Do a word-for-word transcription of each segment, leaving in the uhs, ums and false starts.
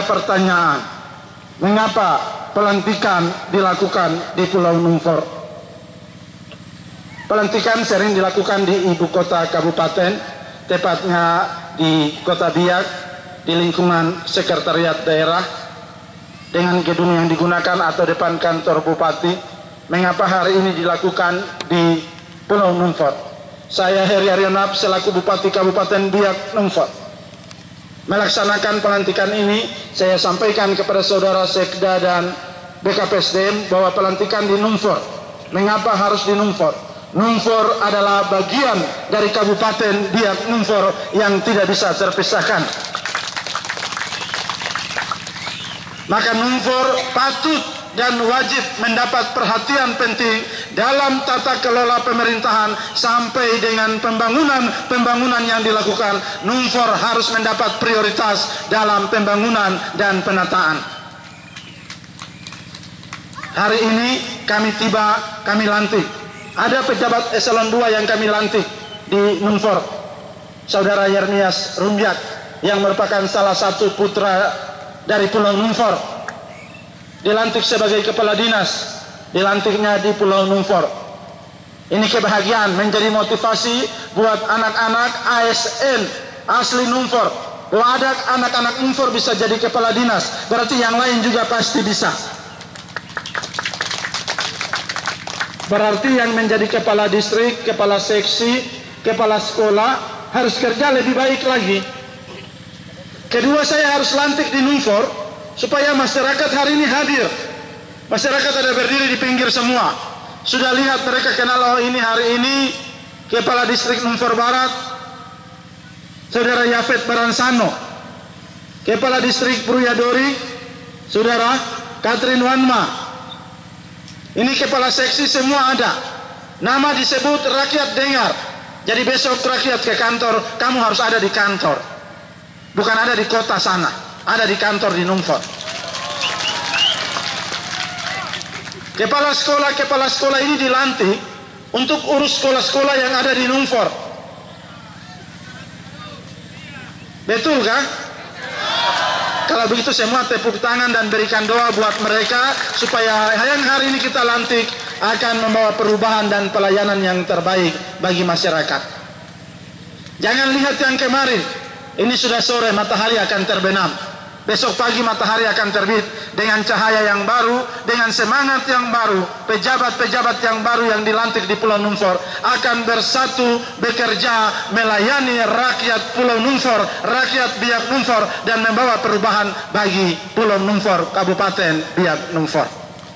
ada pertanyaan, mengapa pelantikan dilakukan di Pulau Numfor? Pelantikan sering dilakukan di ibu kota kabupaten, tepatnya di Kota Biak, di lingkungan sekretariat daerah, dengan gedung yang digunakan atau depan kantor bupati. Mengapa hari ini dilakukan di Pulau Numfor? Saya Heri Arionap selaku Bupati Kabupaten Biak Numfor melaksanakan pelantikan ini. Saya sampaikan kepada saudara Sekda dan B K P S D M bahwa pelantikan di Numfor. Mengapa harus di Numfor? Numfor adalah bagian dari Kabupaten Biak Numfor yang tidak bisa terpisahkan. Maka Numfor patut dan wajib mendapat perhatian penting dalam tata kelola pemerintahan sampai dengan pembangunan-pembangunan yang dilakukan. Numfor harus mendapat prioritas dalam pembangunan dan penataan. Hari ini kami tiba, kami lantik. Ada pejabat eselon dua yang kami lantik di Numfor. Saudara Yernias Rumbiak yang merupakan salah satu putra dari Pulau Numfor, dilantik sebagai kepala dinas, dilantiknya di Pulau Numfor. Ini kebahagiaan, menjadi motivasi buat anak-anak A S N asli Numfor. Bahwa ada anak-anak Numfor bisa jadi kepala dinas, berarti yang lain juga pasti bisa. Berarti yang menjadi kepala distrik, kepala seksi, kepala sekolah harus kerja lebih baik lagi. Kedua, saya harus lantik di Numfor supaya masyarakat hari ini hadir. Masyarakat ada berdiri di pinggir semua. Sudah lihat mereka kenal, oh ini hari ini kepala distrik Numfor Barat Saudara Yafet Baransano, kepala distrik Bruyadori Saudara Katrin Wanma. Ini kepala seksi semua ada. Nama disebut, rakyat dengar. Jadi besok rakyat ke kantor, kamu harus ada di kantor. Bukan ada di kota sana, ada di kantor di Numfor. Kepala sekolah-kepala sekolah ini dilantik untuk urus sekolah-sekolah yang ada di Numfor. Betul kan? Kalau begitu semua tepuk tangan dan berikan doa buat mereka supaya yang hari ini kita lantik akan membawa perubahan dan pelayanan yang terbaik bagi masyarakat. Jangan lihat yang kemarin. Ini sudah sore, matahari akan terbenam. Besok pagi matahari akan terbit dengan cahaya yang baru, dengan semangat yang baru. Pejabat-pejabat yang baru yang dilantik di Pulau Numfor akan bersatu bekerja melayani rakyat Pulau Numfor, rakyat Biak Numfor, dan membawa perubahan bagi Pulau Numfor, Kabupaten Biak Numfor.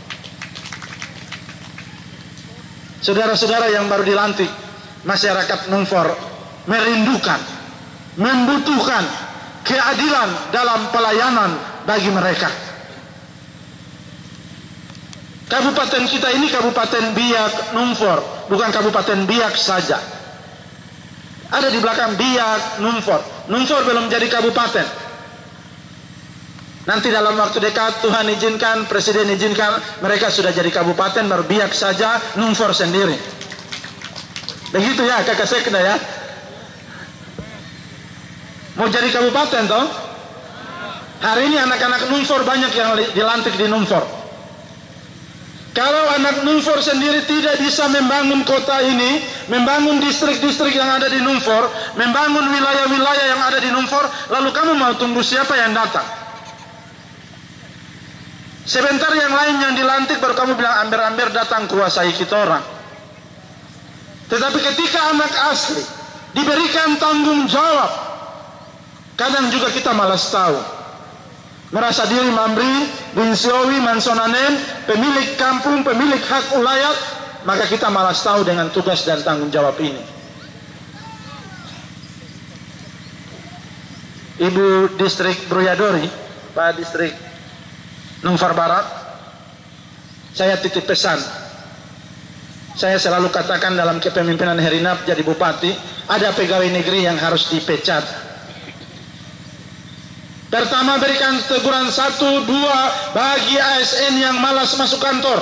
Saudara-saudara yang baru dilantik, masyarakat Numfor merindukan, membutuhkan keadilan dalam pelayanan bagi mereka. Kabupaten kita ini Kabupaten Biak Numfor, bukan Kabupaten Biak saja. Ada di belakang Biak Numfor. Numfor belum jadi kabupaten. Nanti dalam waktu dekat Tuhan izinkan, Presiden izinkan, mereka sudah jadi kabupaten, baru Biak saja, Numfor sendiri. Begitu ya kakak sekda ya. Mau jadi kabupaten toh? Hari ini anak-anak Numfor banyak yang dilantik di Numfor. Kalau anak Numfor sendiri tidak bisa membangun kota ini, membangun distrik-distrik yang ada di Numfor, membangun wilayah-wilayah yang ada di Numfor, lalu kamu mau tunggu siapa yang datang? Sebentar yang lain yang dilantik baru kamu bilang amber-amber datang kuasai kita orang. Tetapi ketika anak asli diberikan tanggung jawab, kadang juga kita malas tahu. Merasa diri Mamri, Binsiowi, Mansonanen, pemilik kampung, pemilik hak ulayat, maka kita malas tahu dengan tugas dan tanggung jawab ini. Ibu distrik Bruyadori, Pak distrik Numfor Barat, saya titip pesan. Saya selalu katakan dalam kepemimpinan Herinap jadi bupati, ada pegawai negeri yang harus dipecat. Pertama, berikan teguran satu, dua bagi A S N yang malas masuk kantor.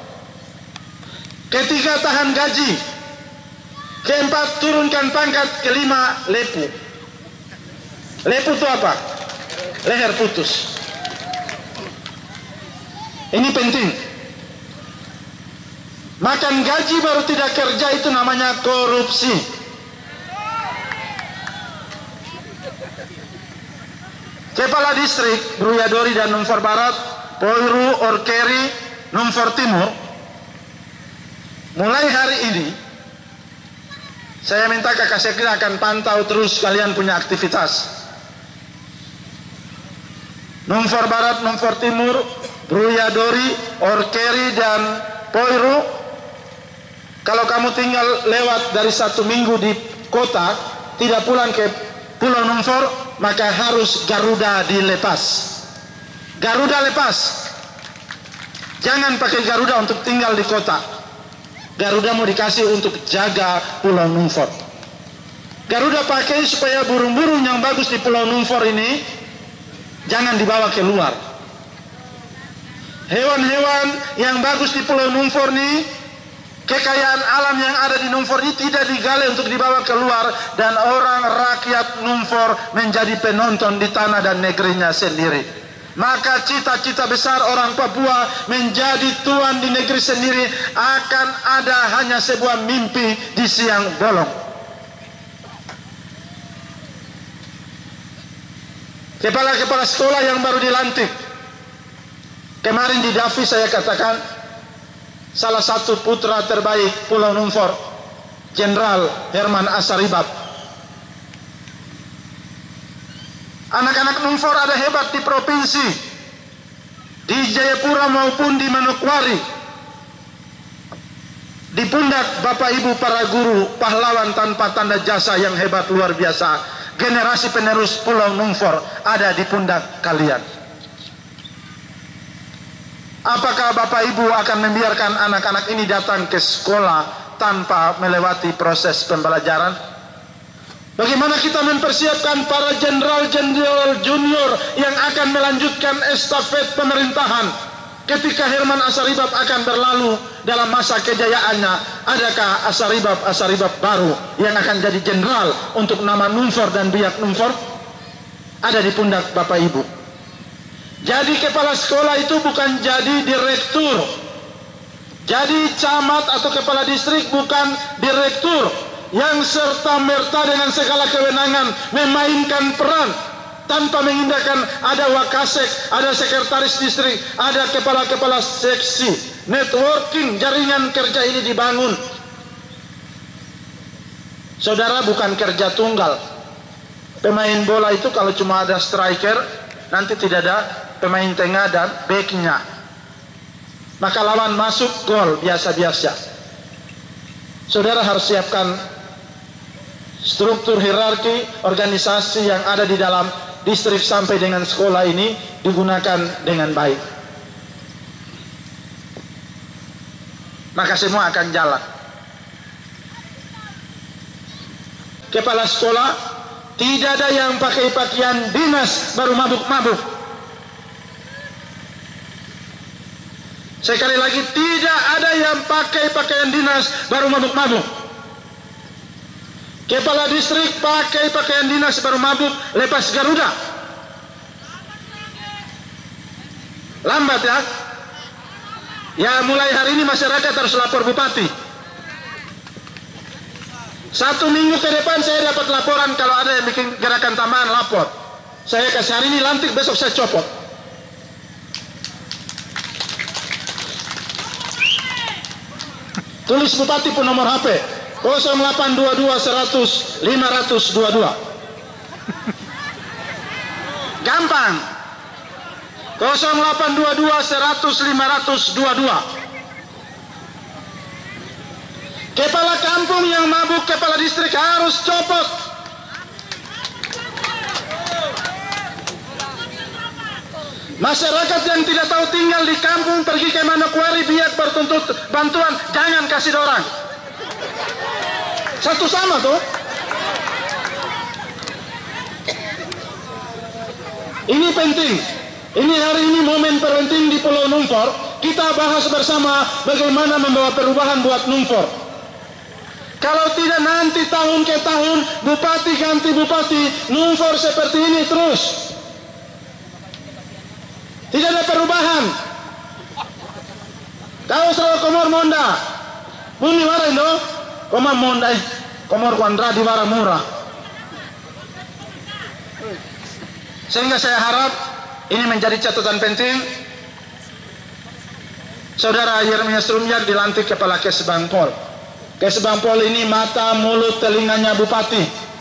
Ketiga, tahan gaji. Keempat, turunkan pangkat. Kelima, lepu. Lepu itu apa? Leher putus. Ini penting. Makan gaji baru tidak kerja itu namanya korupsi. Kepala distrik Bruyadori dan Numfor Barat, Poiru, Orkeri, Numfor Timur, mulai hari ini saya minta Kakak Sekda akan pantau terus kalian punya aktivitas. Numfor Barat, Numfor Timur, Bruyadori, Orkeri dan Poiru, kalau kamu tinggal lewat dari satu minggu di kota, tidak pulang ke Pulau Numfor, maka harus Garuda dilepas. Garuda lepas. Jangan pakai Garuda untuk tinggal di kota. Garuda mau dikasih untuk jaga Pulau Numfor. Garuda pakai supaya burung-burung yang bagus di Pulau Numfor ini jangan dibawa keluar. Hewan-hewan yang bagus di Pulau Numfor ini, kekayaan alam yang ada di Numfor ini tidak digali untuk dibawa keluar, dan orang rakyat Numfor menjadi penonton di tanah dan negerinya sendiri. Maka cita-cita besar orang Papua menjadi tuan di negeri sendiri akan ada hanya sebuah mimpi di siang bolong. Kepala-kepala sekolah yang baru dilantik, kemarin di Davi saya katakan salah satu putra terbaik Pulau Numfor, Jenderal Herman Asaribab. Anak-anak Numfor ada hebat di provinsi, di Jayapura maupun di Manokwari. Di pundak Bapak Ibu para guru, pahlawan tanpa tanda jasa yang hebat luar biasa. Generasi penerus Pulau Numfor ada di pundak kalian. Apakah Bapak Ibu akan membiarkan anak-anak ini datang ke sekolah tanpa melewati proses pembelajaran? Bagaimana kita mempersiapkan para jenderal-jenderal junior yang akan melanjutkan estafet pemerintahan ketika Herman Asaribab akan berlalu dalam masa kejayaannya? Adakah Asaribab-Asaribab baru yang akan jadi jenderal untuk nama Numfor dan biak Numfor? Ada di pundak Bapak Ibu. Jadi kepala sekolah itu bukan jadi direktur. Jadi camat atau kepala distrik bukan direktur yang serta-merta dengan segala kewenangan memainkan peran tanpa mengindahkan. Ada wakasek, ada sekretaris distrik, ada kepala-kepala seksi. Networking jaringan kerja ini dibangun. Saudara, bukan kerja tunggal. Pemain bola itu kalau cuma ada striker, nanti tidak ada pemain tengah dan backnya, maka lawan masuk gol biasa-biasa. Saudara harus siapkan struktur hierarki organisasi yang ada di dalam distrik sampai dengan sekolah ini digunakan dengan baik, maka semua akan jalan. Kepala sekolah tidak ada yang pakai pakaian dinas baru mabuk-mabuk. Sekali lagi, tidak ada yang pakai pakaian dinas baru mabuk-mabuk. Kepala distrik pakai pakaian dinas baru mabuk, lepas Garuda. Lambat ya. Ya, mulai hari ini masyarakat harus lapor bupati. Satu minggu ke depan saya dapat laporan kalau ada yang bikin gerakan tambahan, lapor. Saya kasih hari ini lantik, besok saya copot. Tulis bupati pun nomor H P nol delapan dua dua seratus lima ratus dua puluh dua. Gampang. nol delapan dua dua seratus lima ratus dua puluh dua. Kepala kampung yang mabuk, kepala distrik harus copot. Masyarakat yang tidak tahu tinggal di kampung pergi ke Manokwari biak bertuntut bantuan, jangan kasih dorang. Satu sama tuh. Ini penting. Ini hari ini momen penting di Pulau Numfor. Kita bahas bersama bagaimana membawa perubahan buat Numfor. Kalau tidak nanti tahun ke tahun bupati ganti bupati, Numfor seperti ini terus. Tidak ada perubahan. Kau selalu komor monda. Bumi wara indo, komor monda eh, komor kuandra di wara murah. Sehingga saya harap ini menjadi catatan penting. Saudara Yeremias Rumyak dilantik kepala Kes Bangpol. Kes Bangpol ini mata, mulut, telinganya bupati.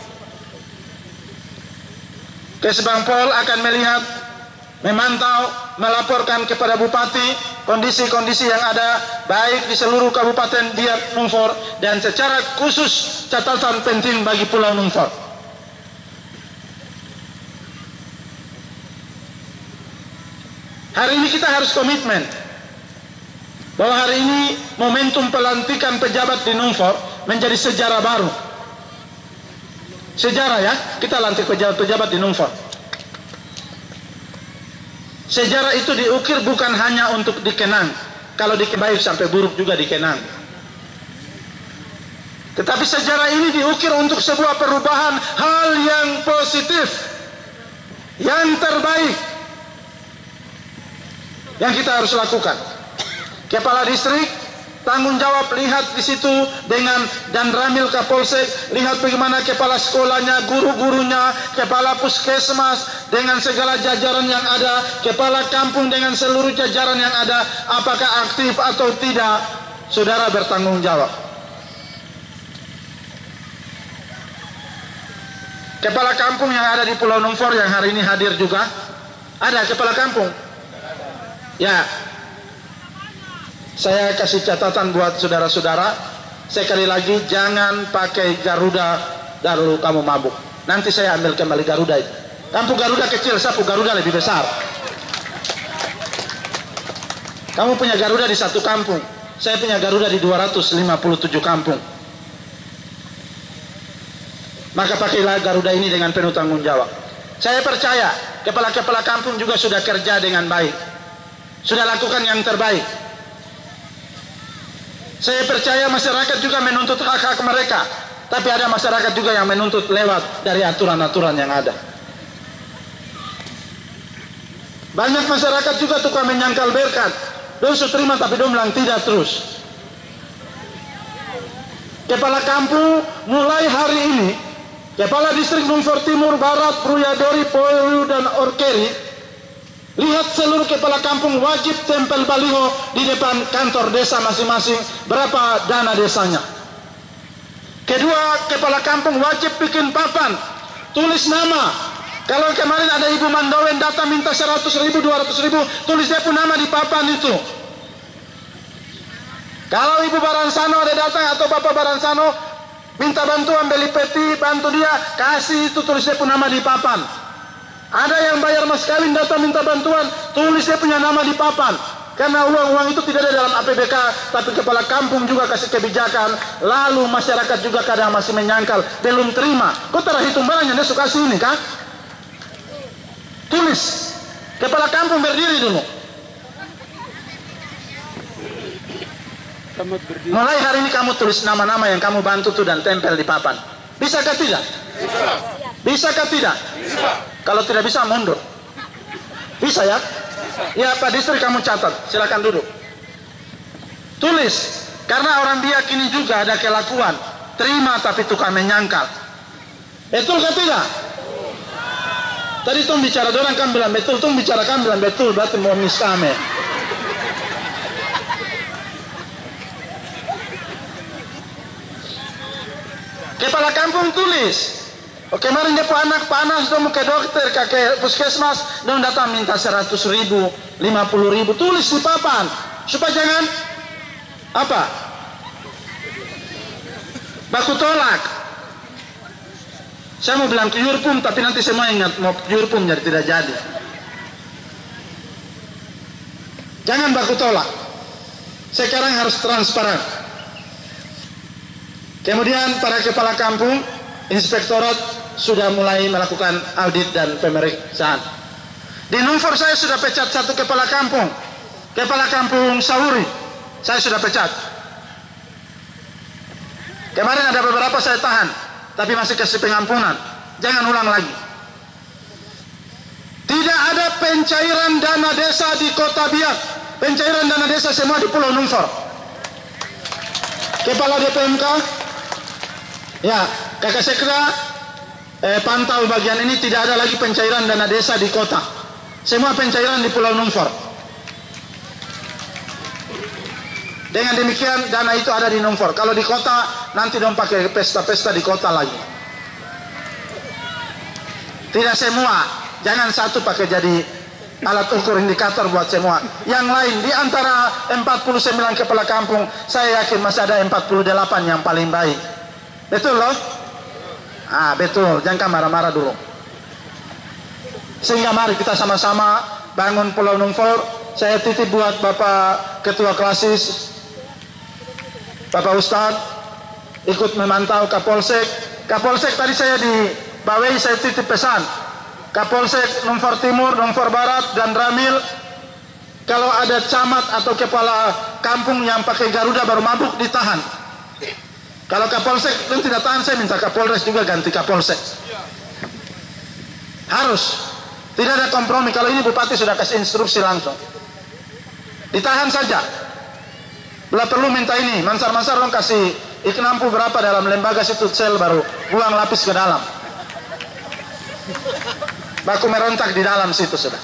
Kes Bangpol akan melihat, memantau, melaporkan kepada bupati kondisi-kondisi yang ada baik di seluruh Kabupaten Biak Numfor dan secara khusus catatan penting bagi Pulau Numfor. Hari ini kita harus komitmen bahwa hari ini momentum pelantikan pejabat di Numfor menjadi sejarah baru. Sejarah ya, kita lantik pejabat-pejabat di Numfor. Sejarah itu diukir bukan hanya untuk dikenang. Kalau dikenang baik sampai buruk juga dikenang. Tetapi sejarah ini diukir untuk sebuah perubahan hal yang positif, yang terbaik, yang kita harus lakukan. Kepala distrik tanggung jawab, lihat di situ dengan dan Ramil Kapolsek, lihat bagaimana kepala sekolahnya, guru-gurunya, kepala puskesmas dengan segala jajaran yang ada, kepala kampung dengan seluruh jajaran yang ada, apakah aktif atau tidak, saudara bertanggung jawab. Kepala kampung yang ada di Pulau Numfor yang hari ini hadir juga, ada kepala kampung. Ya, saya kasih catatan buat saudara-saudara, sekali lagi jangan pakai Garuda lalu kamu mabuk. Nanti saya ambil kembali Garuda itu. Kampung Garuda kecil, sapu Garuda lebih besar. Kamu punya Garuda di satu kampung, saya punya Garuda di dua ratus lima puluh tujuh kampung. Maka pakailah Garuda ini dengan penuh tanggung jawab. Saya percaya kepala-kepala kampung juga sudah kerja dengan baik, sudah lakukan yang terbaik. Saya percaya masyarakat juga menuntut hak-hak mereka, tapi ada masyarakat juga yang menuntut lewat dari aturan-aturan yang ada. Banyak masyarakat juga tukang menyangkal berkat, dong su terima tapi dong bilang tidak terus. Kepala kampung mulai hari ini, kepala distrik Numfor Timur, Barat, Bruyadori, Poyu dan Orkeri, lihat seluruh kepala kampung wajib tempel baliho di depan kantor desa masing-masing berapa dana desanya. Kedua, kepala kampung wajib bikin papan, tulis nama. Kalau kemarin ada Ibu Mandowen datang minta seratus ribu, dua ratus ribu, tulis dia pun nama di papan itu. Kalau Ibu Baransano ada datang atau Bapak Baransano minta bantuan beli peti, bantu dia, kasih itu, tulis dia pun nama di papan. Ada yang bayar mas kawin datang minta bantuan, tulis dia punya nama di papan. Karena uang-uang itu tidak ada dalam A P B K, tapi kepala kampung juga kasih kebijakan. Lalu masyarakat juga kadang masih menyangkal, belum terima. Kok terhitung barangnya dia suka sini kah? Tulis, kepala kampung berdiri dulu. Mulai hari ini kamu tulis nama-nama yang kamu bantu tuh dan tempel di papan. Bisakah tidak? Bisa. Bisakah tidak? Bisa. Kalau tidak bisa mundur. Bisa ya? Ya Pak Distrik kamu catat, silakan duduk. Tulis, karena orang Biak ini juga ada kelakuan terima tapi tukang menyangkal. Betul kah tidak? Tadi tuh bicara dorang kan bilang betul, tuh bicara kan bilang betul, berarti mau miskame. Kepala kampung tulis. Oh, kemarin dia pun anak panas, dong ke dokter, ke puskesmas, dong datang minta seratus ribu, lima puluh ribu, tulis di papan, supaya jangan apa? Baku tolak. Saya mau bilang Yurpum, tapi nanti semua ingat mau Yurpum jadi tidak jadi. Jangan baku tolak. Sekarang harus transparan. Kemudian para kepala kampung, inspektorat sudah mulai melakukan audit dan pemeriksaan. Di Numfor saya sudah pecat satu kepala kampung, kepala kampung Sawuri, saya sudah pecat. Kemarin ada beberapa saya tahan, tapi masih kasih pengampunan. Jangan ulang lagi. Tidak ada pencairan dana desa di Kota Biak. pencairan dana desa semua di Pulau Numfor. Kepala D P M K, ya, Kakak Sekda eh, pantau bagian ini, tidak ada lagi pencairan dana desa di kota. Semua pencairan di Pulau Numfor. Dengan demikian dana itu ada di Numfor. Kalau di kota nanti dong pakai pesta-pesta di kota lagi. Tidak semua, jangan satu pakai jadi alat ukur indikator buat semua. Yang lain di antara empat puluh sembilan kepala kampung, saya yakin masih ada empat puluh delapan yang paling baik. Betul loh? Ah, betul, jangan marah-marah dulu. Sehingga mari kita sama-sama bangun Pulau Numfor. Saya titip buat Bapak Ketua Klasis, Bapak Ustadz, ikut memantau Kapolsek. Kapolsek tadi saya di Bawei, saya titip pesan. Kapolsek Numfor Timur, Numfor Barat, dan Ramil, kalau ada camat atau kepala kampung yang pakai Garuda baru mabuk, ditahan. Kalau Kapolsek itu tidak tahan, saya minta Kapolres juga ganti Kapolsek. Harus. Tidak ada kompromi. Kalau ini Bupati sudah kasih instruksi langsung. Ditahan saja. Bila perlu minta ini, mansar-mansar dong kasih iknampu berapa dalam lembaga situ sel baru buang lapis ke dalam. Baku merontak di dalam situ sudah.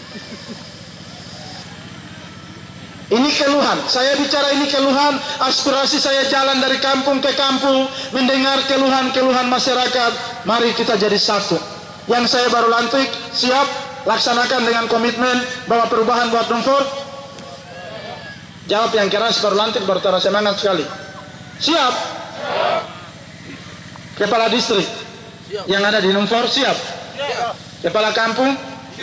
Ini keluhan. Saya bicara ini keluhan, aspirasi saya jalan dari kampung ke kampung, mendengar keluhan-keluhan masyarakat. Mari kita jadi satu. Yang saya baru lantik, siap laksanakan dengan komitmen bahwa perubahan buat Numfor. Jawab yang keras, baru lantik baru terasa semangat sekali. Siap? Kepala distrik yang ada di Numfor siap? Kepala kampung?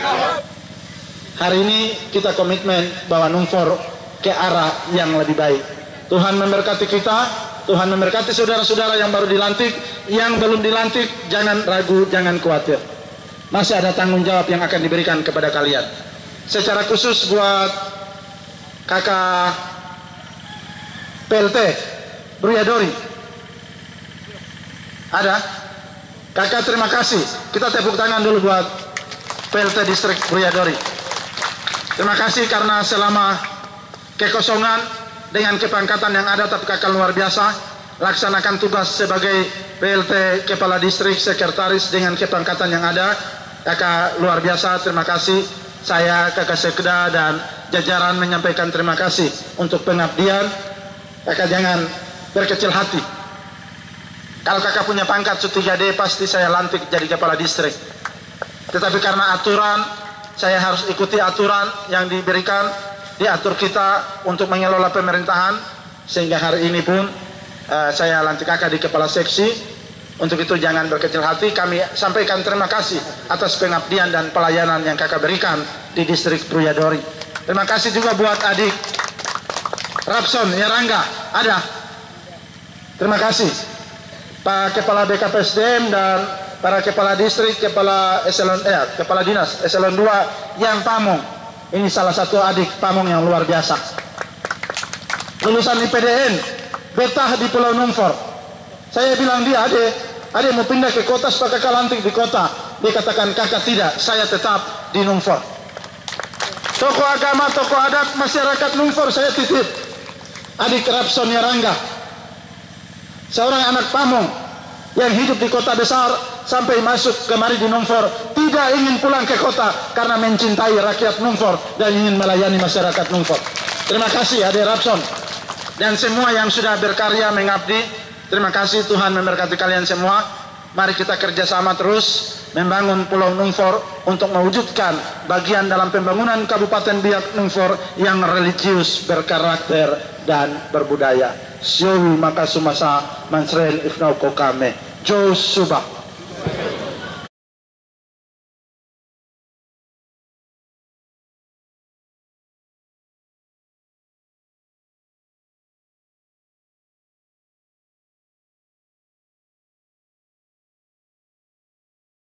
Hari ini kita komitmen bahwa Numfor ke arah yang lebih baik. Tuhan memberkati kita, Tuhan memberkati saudara-saudara yang baru dilantik, yang belum dilantik jangan ragu, jangan khawatir. Masih ada tanggung jawab yang akan diberikan kepada kalian. Secara khusus buat kakak P L T Bruyadori. Ada? Kakak terima kasih. Kita tepuk tangan dulu buat P L T Distrik Bruyadori. Terima kasih karena selama kekosongan dengan kepangkatan yang ada, tapi kakak luar biasa laksanakan tugas sebagai P L T Kepala Distrik Sekretaris dengan kepangkatan yang ada. Kakak luar biasa, terima kasih. Saya Kakak Sekda dan jajaran menyampaikan terima kasih untuk pengabdian. Kakak jangan berkecil hati. Kalau kakak punya pangkat S tiga D pasti saya lantik jadi kepala distrik. Tetapi karena aturan, saya harus ikuti aturan yang diberikan, diatur kita untuk mengelola pemerintahan. Sehingga hari ini pun uh, saya lantik kakak di kepala seksi. Untuk itu jangan berkecil hati. Kami sampaikan terima kasih atas pengabdian dan pelayanan yang kakak berikan di distrik Bruyadori. Terima kasih juga buat adik Rapson Yarangga. Ada. Terima kasih Pak Kepala B K P S D M dan para kepala distrik, kepala eselon eh, kepala dinas eselon dua yang Pamong. Ini salah satu adik Pamong yang luar biasa. Lulusan I P D N, betah di Pulau Numfor. Saya bilang dia, adek, adek mau pindah ke kota supaya kakak lantik di kota. Dia katakan, kakak tidak, saya tetap di Numfor. Tokoh agama, tokoh adat, masyarakat Numfor saya titip. Adik Rapson Yarangga, seorang anak Pamong yang hidup di kota besar sampai masuk kemari di Numfor, tidak ingin pulang ke kota karena mencintai rakyat Numfor dan ingin melayani masyarakat Numfor. Terima kasih adik Rapson dan semua yang sudah berkarya mengabdi. Terima kasih, Tuhan memberkati kalian semua. Mari kita kerjasama terus membangun Pulau Numfor untuk mewujudkan bagian dalam pembangunan Kabupaten Biak Numfor yang religius, berkarakter, dan berbudaya. Siwi makasumasa mansren ifnau kokame. Josuba.